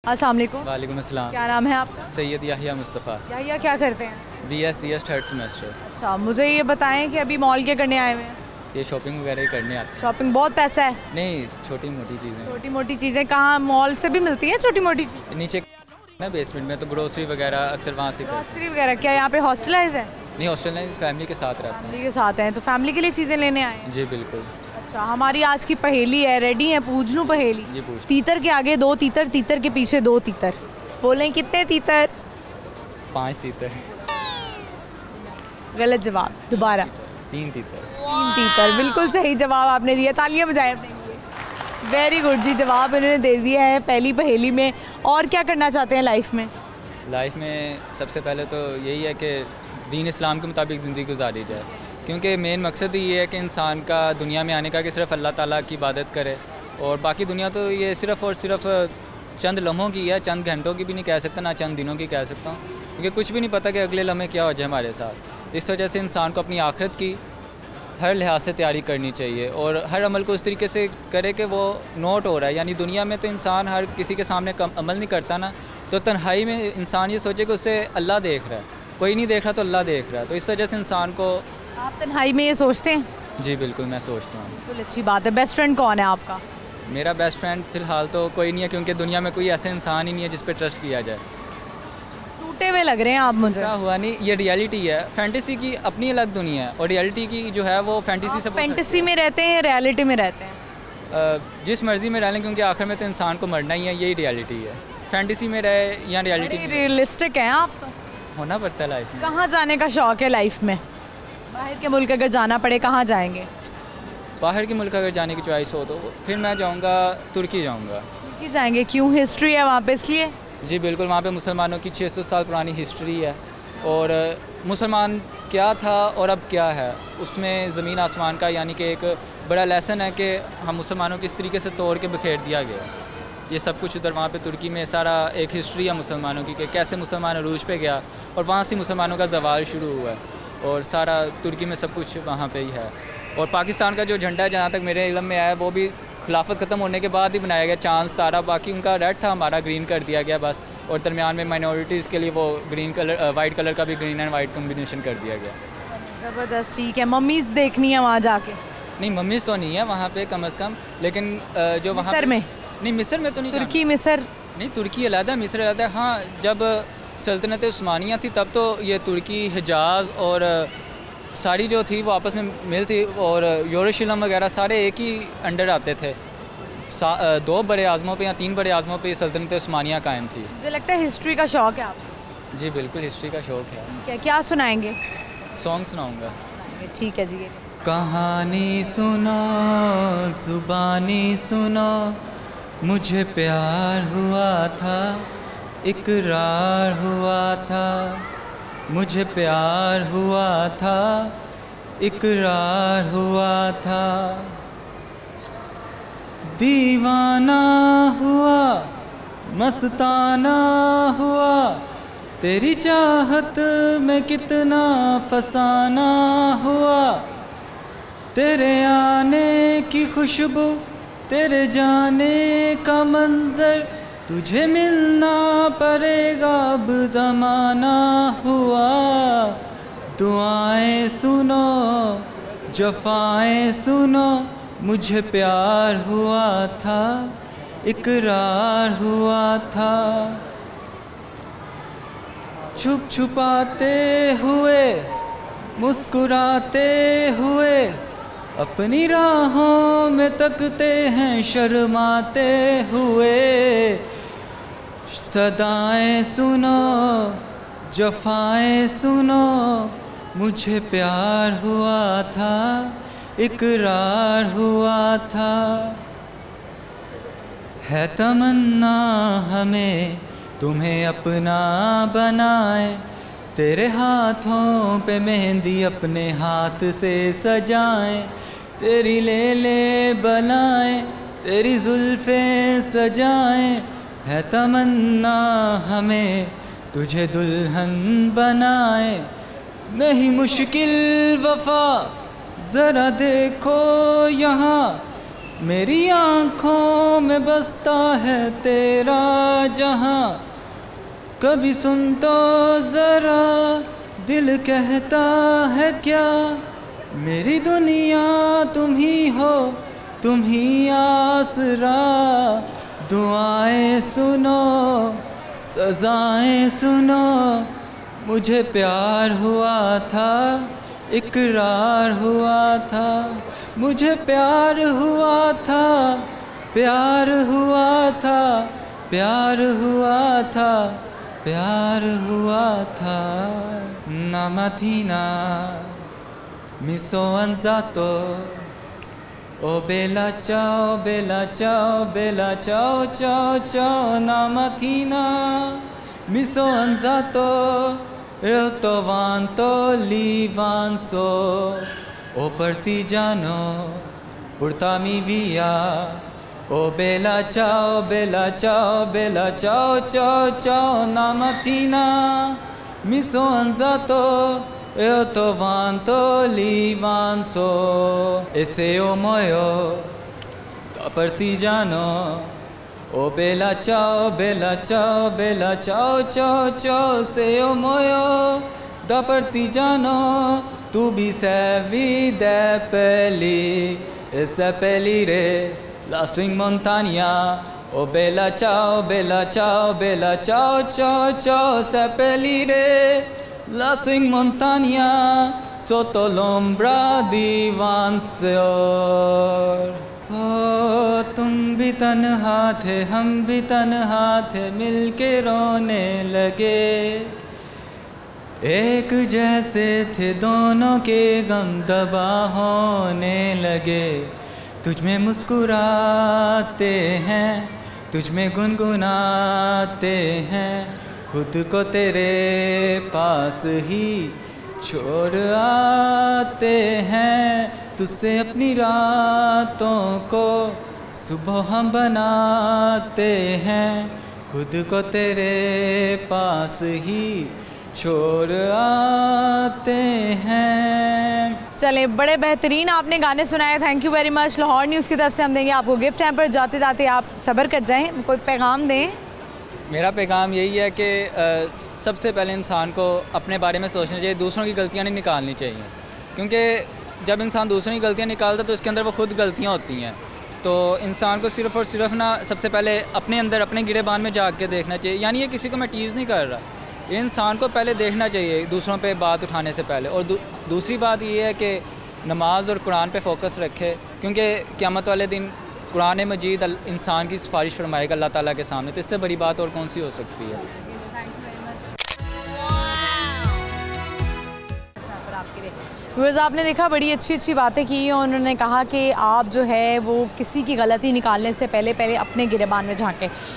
अस्सलाम वालेकुम। वालेकुम अस्सलाम। क्या नाम है आपका? सैयद याहिया मुस्तफ़ा। याहिया क्या करते हैं? BScs third semester. अच्छा, मुझे ये बताएं कि अभी मॉल क्या करने आए हुए हैं? ये शॉपिंग वगैरह ही करने आते शॉपिंग बहुत पैसा है। हैं। नहीं, छोटी मोटी चीज़ें। छोटी मोटी चीज़ें कहाँ मॉल से भी मिलती हैं? छोटी मोटी चीज़ नीचे ना बेसमेंट में तो ग्रोसरी वगैरह अक्सर वहाँ से करते हैं। ग्रोसरी वगैरह क्या यहाँ पे हॉस्टलाइज है? नहीं, हॉस्टल नहीं, फैमिली के साथ रहते फैमिली के साथ हैं तो फैमिली के लिए चीज़ें लेने आए हैं। हैं। जी बिल्कुल। अच्छा, हमारी आज की पहेली है, रेडी है? पूछ लूँ पहेली? जी पूछ। तीतर के आगे 2 तीतर, तीतर के पीछे 2 तीतर, बोलें कितने तीतर? 5 तीतर। गलत जवाब, दोबारा। 3 तीतर। 3 तीतर, बिल्कुल सही जवाब आपने दिया। तालियां बजाएं अपने लिए। वेरी गुड जी, जवाब इन्होंने दे दिया है पहली पहेली में। और क्या करना चाहते हैं लाइफ में? लाइफ में सबसे पहले तो यही है कि दीन इस्लाम के मुताबिक ज़िंदगी गुजारी जाए, क्योंकि मेन मकसद ही ये है कि इंसान का दुनिया में आने का कि सिर्फ अल्लाह ताला की इबादत करे, और बाकी दुनिया तो ये सिर्फ़ और सिर्फ चंद लम्हों की है, चंद घंटों की भी नहीं कह सकता, ना चंद दिनों की कह सकता हूँ, क्योंकि कुछ भी नहीं पता कि अगले लम्हे क्या हो जाए हमारे साथ। इस वजह से इंसान को अपनी आखिरत की हर लिहाज से तैयारी करनी चाहिए और हर अमल को उस तरीके से करे कि वो नोट हो रहा है। यानी दुनिया में तो इंसान हर किसी के सामने कम अमल नहीं करता ना, तो तन्हाई में इंसान ये सोचे कि उसे अल्लाह देख रहा है, कोई नहीं देख रहा तो अल्लाह देख रहा है, तो इस वजह से इंसान को। आप तन्हाई में ये सोचते हैं? जी बिल्कुल, मैं सोचता हूँ। बिल्कुल अच्छी बात है। बेस्ट फ्रेंड कौन है आपका? मेरा बेस्ट फ्रेंड फ़िलहाल तो कोई नहीं है, क्योंकि दुनिया में कोई ऐसा इंसान ही नहीं है जिस पर ट्रस्ट किया जाए। टूटे हुए लग रहे हैं आप मुझे। क्या हुआ नहीं, ये रियलिटी है। फैंटेसी की अपनी अलग दुनिया है और रियलिटी की जो है वो फैंटेसी से। फैंटेसी में रहते हैं, रियलिटी में रहते हैं? जिस मर्ज़ी में रह लें, क्योंकि आखिर में तो इंसान को मरना ही है, यही रियलिटी है। फैंटेसी में रहे या रियलिटी में, रियलिस्टिक हैं आप तो। होना पड़ता है लाइफ में। कहाँ जाने का शौक है लाइफ में? बाहर के मुल्क अगर जाना पड़े कहाँ जाएंगे? बाहर के मुल्क अगर जाने की चॉइस हो तो फिर मैं जाऊँगा, तुर्की जाऊँगा। तुर्की जाएंगे? क्यों? हिस्ट्री है वहाँ पे इसलिए? जी बिल्कुल, वहाँ पे मुसलमानों की 600 साल पुरानी हिस्ट्री है, और मुसलमान क्या था और अब क्या है, उसमें ज़मीन आसमान का यानी कि एक बड़ा लेसन है कि हम मुसलमानों को इस तरीके से तोड़ के बिखेर दिया गया। ये सब कुछ उधर वहाँ पे तुर्की में सारा एक हिस्ट्री है मुसलमानों की, कि कैसे मुसलमान अरूज पे गया और वहाँ से मुसलमानों का जवाल शुरू हुआ है, और सारा तुर्की में सब कुछ वहाँ पे ही है। और पाकिस्तान का जो झंडा है, जहाँ तक मेरे इल्म में आया, वो भी खिलाफत ख़त्म होने के बाद ही बनाया गया, चांद तारा। बाकी उनका रेड था, हमारा ग्रीन कर दिया गया बस, और दरमियान में माइनॉरिटीज़ के लिए वो ग्रीन कलर, वाइट कलर का भी ग्रीन एंड वाइट कम्बिनेशन कर दिया गया। ज़बरदस्त, ठीक है। मम्मीज़ देखनी है वहाँ जाके? नहीं, मम्मीज़ तो नहीं है वहाँ पे कम अज़ कम, लेकिन जो वहाँ मिस्र में? नहीं, मिस्र में तो नहीं। तुर्की मिस्र नहीं, तुर्की अलग है, मिस्र अलग है। हाँ, जब सल्तनत उस्मानिया थी तब तो ये तुर्की, हिजाज़ और सारी जो थी वो आपस में मिल थी, और यरूशलेम वगैरह सारे एक ही अंडर आते थे। 2 बड़े आज़मों पे या 3 बड़े आज़मों पे सल्तनत उस्मानिया कायम थी। मुझे लगता है हिस्ट्री का शौक है आपको। जी बिल्कुल, हिस्ट्री का शौक़ है। क्या सुनाएंगे? सॉन्ग सुनाऊँगा। ठीक है जी। कहानी सुनो, ज़ुबानी सुनो, मुझे प्यार हुआ था, इकरार हुआ था, मुझे प्यार हुआ था, इकरार हुआ था, दीवाना हुआ, मस्ताना हुआ, तेरी चाहत में कितना फसाना हुआ, तेरे आने की खुशबू, तेरे जाने का मंजर, तुझे मिलना पड़ेगा अब ज़माना हुआ, दुआएं सुनो, जफ़ाएं सुनो, मुझे प्यार हुआ था, इकरार हुआ था, छुप छुपाते हुए, मुस्कुराते हुए, अपनी राहों में तकते हैं शर्माते हुए, सदाएं सुनो, जफ़ाएं सुनो, मुझे प्यार हुआ था, इकरार हुआ था, है तमन्ना हमें तुम्हें अपना बनाए, तेरे हाथों पे मेहंदी अपने हाथ से सजाएं, तेरी ले बनाएं, तेरी जुल्फ़ें सजाएं, है तमन्ना हमें तुझे दुल्हन बनाए, नहीं मुश्किल वफ़ा ज़रा देखो यहाँ, मेरी आँखों में बसता है तेरा जहां, कभी सुन तो ज़रा दिल कहता है क्या। मेरी दुनिया तुम ही हो, तुम ही आसरा, दुआएं सुनो सजाएं सुनो। मुझे प्यार हुआ था, इकरार हुआ था, मुझे प्यार हुआ था, प्यार हुआ था, प्यार हुआ था, प्यार हुआ था। नामाथीना मिसो अंजातो, ओ बेला चाओ बेला चाओ बेला चाओ चाओ चाओ। नामाथीना Meesho anzato rotovanto livanso, o partigiano portami via. O bella ciao bella ciao bella ciao ciao ciao. Namattina mi sono alzato e ho trovato livanso, e se io muoio da partigiano. O bella ciao bella ciao bella ciao ciao ciao. Se io muoio da partigiano, tu mi servi seppelli e seppellire lassù in montagna. O bella ciao bella ciao bella ciao ciao ciao. Seppellire lassù in montagna sotto l'ombra di Vansor. ओ तुम भी तन्हा थे हम भी तन्हा थे, मिलके रोने लगे। एक जैसे थे दोनों के गम दबा होने लगे। तुझ में मुस्कुराते हैं, तुझ में गुनगुनाते हैं, खुद को तेरे पास ही छोड़ आते हैं। तुझसे अपनी रातों को सुबह हम बनाते हैं, खुद को तेरे पास ही छोड़ आते हैं। चले, बड़े बेहतरीन आपने गाने सुनाए, thank you very much. Lahore news की तरफ से हम देंगे आपको गिफ्ट है, पर जाते जाते आप सब्र कर जाएं, कोई पैगाम दें। मेरा पैगाम यही है कि सबसे पहले इंसान को अपने बारे में सोचना चाहिए, दूसरों की गलतियाँ नहीं निकालनी चाहिए, क्योंकि जब इंसान दूसरों की गलतियाँ निकालता है तो इसके अंदर वो खुद गलतियाँ होती हैं। तो इंसान को सिर्फ़ और सिर्फ ना सबसे पहले अपने अंदर अपने गिरेबान में जाके देखना चाहिए। यानी ये किसी को मैं टीज़ नहीं कर रहा, ये इंसान को पहले देखना चाहिए दूसरों पे बात उठाने से पहले। और दूसरी बात ये है कि नमाज और कुरान पे फोकस रखे, क्योंकि क़यामत वाले दिन कुरान मजीद इंसान की सिफारिश फरमाएगा अल्लाह ताला के सामने, तो इससे बड़ी बात और कौन सी हो सकती है। व्यूअर्स, आपने देखा बड़ी अच्छी अच्छी बातें की और उन्होंने कहा कि आप जो है वो किसी की गलती निकालने से पहले अपने गिरेबान में झांकें।